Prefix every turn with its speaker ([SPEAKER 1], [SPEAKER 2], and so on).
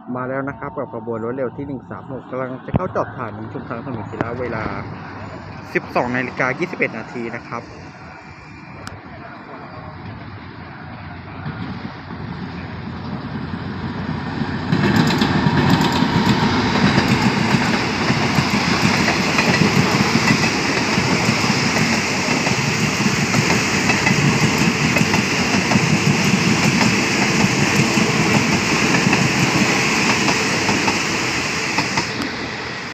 [SPEAKER 1] มาแล้วนะครับกับขบวนรถเร็วที่136กำลังจะเข้าจอดฐานชุมทางถนนศิลาเวลา 12:21 นาทีนะครับ